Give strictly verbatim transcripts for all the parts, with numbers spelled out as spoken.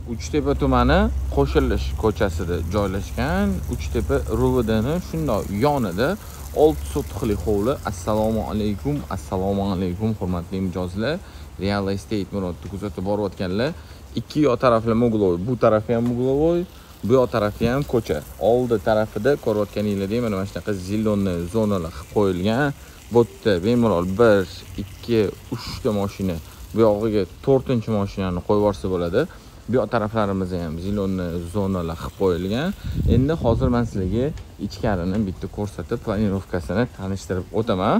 Uchtepa tumani Qo'shilish ko'chasida joylashgan Uchtepa R V Dni shundoq yonida olti sotixli hovli. Assalomu alaykum, assalomu alaykum hurmatli mijozlar. Real Estate Murodni kuzatib borayotganlar. Ikki yoq tarafli muglovoy, bu tarafi ham muglovoy, bu yoq tarafi ham ko'cha. Oldi tarafida ko'rayotganinglardek mana shunaqa zilonni zonalar qilib qo'yilgan. Bu yerda bemalol bir, ikki, uch ta mashina, bu yog'iga to'rtinchi mashinani qo'yib yuborsa bo'ladi. Bu yoq taraflarimizda ham zilonni zonalar qilib qo'yilgan. Endi hozir men sizlarga ichkarini bitta ko'rsatib, planirovkasini tanishtirib o'taman.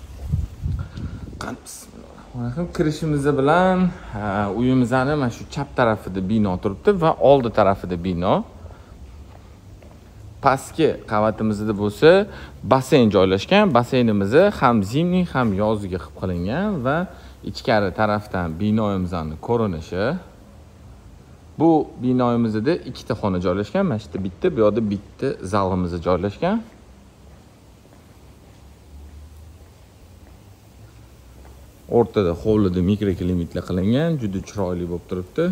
Qani kirishimiz bilan uyimizning mana shu chap tarafida bino turibdi va oldi tarafida bino. Pastki qavatimizda bo'lsa basseyn joylashgan. Basseynimiz ham zimniy ham yozgi qilib qilingan va ichkari tarafdan binoimizning ko'rinishi. Bu binoimizda ikkita xona joylashgan. Mana shu bitta, bu yerda bitta zalimiz joylashgan. O'rtada hovlida mikroklimatlar qilingan, juda chiroyli bo'lib turibdi.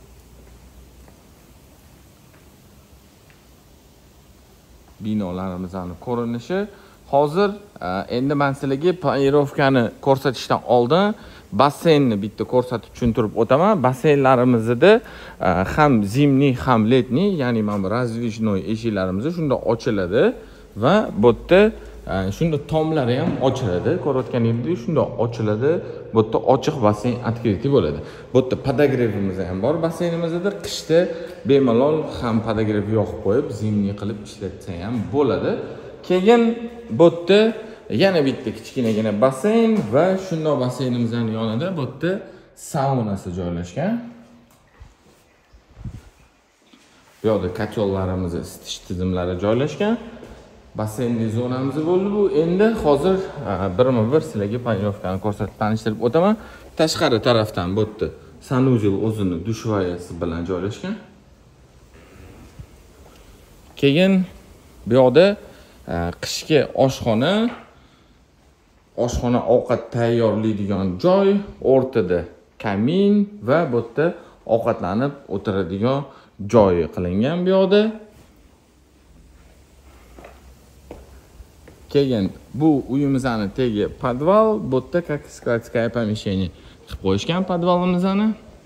Binolarimizning ko'rinishi. Hozir endi men sizlarga planirovkani ko'rsatishdan oldin basseynni bitta ko'rsatib tushuntirib o'taman. Basseynlarimizda ham zimniy ham letniy, ya'ni mana bu razdvijnoy eshiklarimiz shunda ochiladi va bu yerda shunda tomlari ham ochiladi. Ko'rayotganingizdek shunda ochiladi. Bu yerda ochiq basseyn открытый bo'ladi. Bu yerda podogrevimiz ham bor basseynimizda. Qishda bemalol ham podogrev yoqib qo'yib, zimniy qilib ishlatsa ham bo'ladi. Keyin bu yerda yana bitta kichkinagina basseyn va shundoq basseynimizning yonida bu yerda saunasi joylashgan. Bu yerda kotollarimiz, isitish tizimlari joylashgan. Basseynli zonamiz bo'ldi bu. Endi hozir birma-bir sizlarga planirovkani ko'rsatib tanishtirib o'taman. Tashqari tarafdan bu yerda sanuzel o'zini dushvayasi bilan joylashgan. Keyin bu yoqda qishki oshxona, oshxona ovqat tayyorlaydigan joy, o'rtada kamin va bu yerda ovqatlanib o'tiradigan joy qilingan bu yoqda. Keyin bu uyimizning tegi podval, bu yerda как складское помещение qilib qo'yishgan podvalimizni.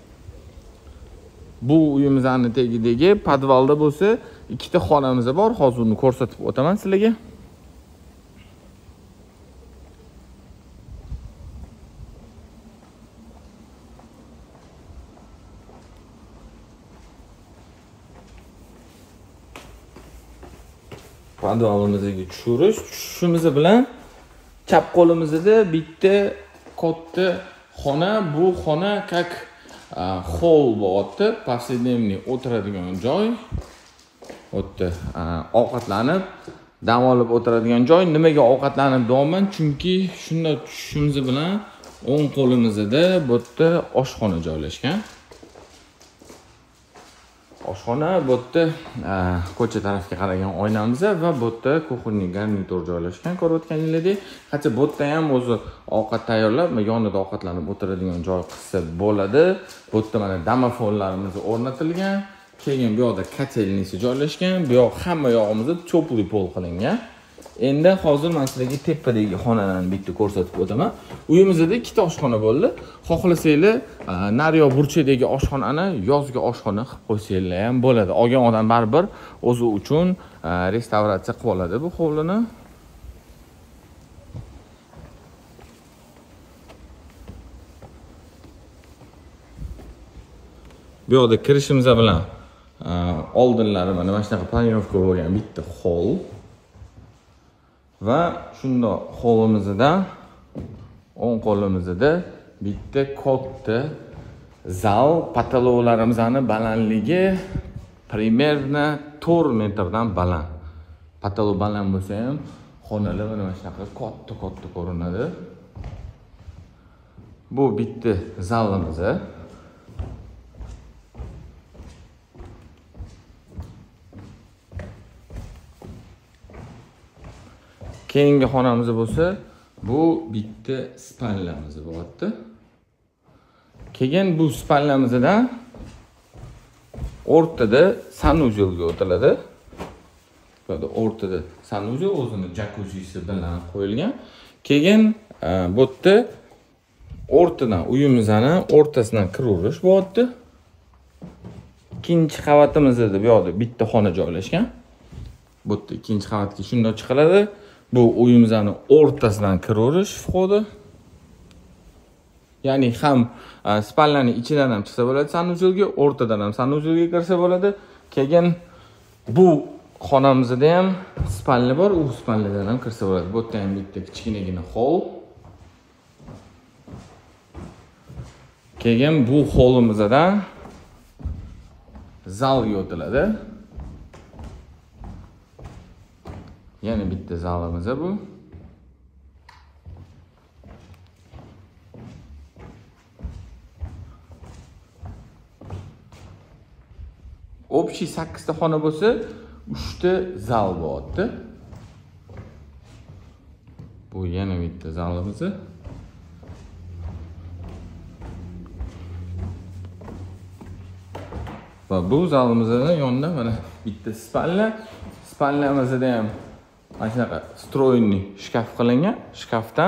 Bu uyimizning tegidagi podvalda bo'lsa ikkita xonamiz bor. Hozir uni ko'rsatib o'taman sizlarga. Podvalimizga tushirish, tushishimiz bilan chap qo'limizda bitta katta xona, bu xona как hol bo'lyapti, повседневный o'tiradigan joy. O'tda ovqatlanib, dam olib o'tiradigan joy. Nimaga ovqatlanib deyapman? Chunki shunda tushishimiz bilan o'ng qo'limizda bu yerda oshxona joylashgan. Oshxona bu yerda ko'cha tarafga qaragan oynamiz va bu yerda kuxonniy garnitur joylashgan. Ko'rayotganingizdek, hatto bu yerda ham o'zi ovqat tayyorlab, yonida ovqatlanib o'tiradigan joy qilsa bo'ladi. Bu yerda mana domofonlarimiz o'rnatilgan. Keyin bu yoqda kotelnisi joylashgan. Bu yoq hamma yog'imizda teplый pol qilingan. Endi hozir men sizlarga tepadagi xonalarni bitta ko'rsatib o'taman. Uyimizda ikkita oshxona bo'ldi. Xohlasanglar, nariyo burchadagi oshxonani yozgi oshxona qilib qo'ysanglar ham bo'ladi. Olgan odam baribir o'zi uchun restavratsiya qilib oladi bu hovlini. Bu yoqda kirishimiz bilan oldinlari mana shunaqa planirovka bo'lgan bitta hol va shundoq holimizda o'ng qo'limizda bitta katta zal. Patologlarimizning balandligi примерно to'rt metrdan baland. Patolog baland bo'lsa ham xonalar mana shunaqa katta-katta ko'rinadi. Bu bitta zalimiz. Keyingi xonamiz bo'lsa, bu bitta spalnamiz bo'lyapti. Keyin bu spalnamizda o'rtada sanuzelga o'tiladi. Burada o'rtada sanuzel o'zini jakuzzisi bilan qo'yilgan. Keyin bu yerda o'rtadan uyimizni o'rtasidan kiraverish bo'lyapti. Ikkinchi qavatimizda bu yoqda bitta xona joylashgan. Bu yerda ikkinchi qavatga shunday chiqiladi. Bu uyimizni o'rtasidan kiraverish vxodi. Ya'ni ham spalnaning ichidan ham chiqsa bo'ladi sanuzelga, o'rtadan ham sanuzelga kirsa bo'ladi. Keyin bu xonamizda ham spalna bor, u spalnadan ham kirsa bo'ladi. Bu yerda ham bitta kichkinagina hol. Keyin bu holimizdan zalga o'tiladi. Yana bitta zalimiz bu. Общий sakkiz ta xona bo'lsa, uch ta zal bo'lyapti. Bu yana bitta zalimiz. Va bu zalimizning yonida mana bitta spalna, spalnamizda ham mana shunaqa stroyniy shkaf qilingan. Shkafdan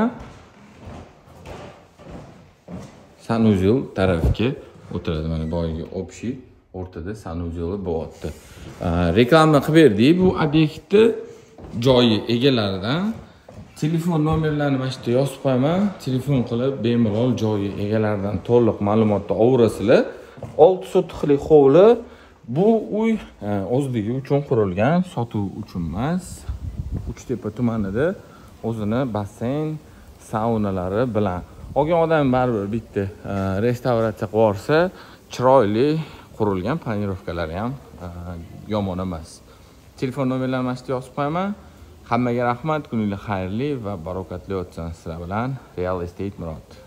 sanuzel tarafga o'tiradi. Mana boyagi общий o'rtada sanuzeli bo'lyapti. Reklama qilib berdik. Bu obyektni joyi egalaridan telefon nomerlarini mana yerda yozib qo'yaman. Telefon qilib bemalol joyi egalaridan to'liq ma'lumotni olasizlar. olti sotixli hovli. Bu uy o'zligi uchun qurilgan, sotuv uchun emas. Uchtepa tumanida o'zini basseyn, saunalari bilan. Olgan odam baribir bitta restavratsiya qilib olsa, chiroyli qurilgan, planirovkalari ham yomon emas. Telefon nomerlarini mana yerga yozib qo'yaman. Hammaga rahmat, kuningiz xayrli va barokatli o'tsin. Sizlar bilan Real Estate Murod.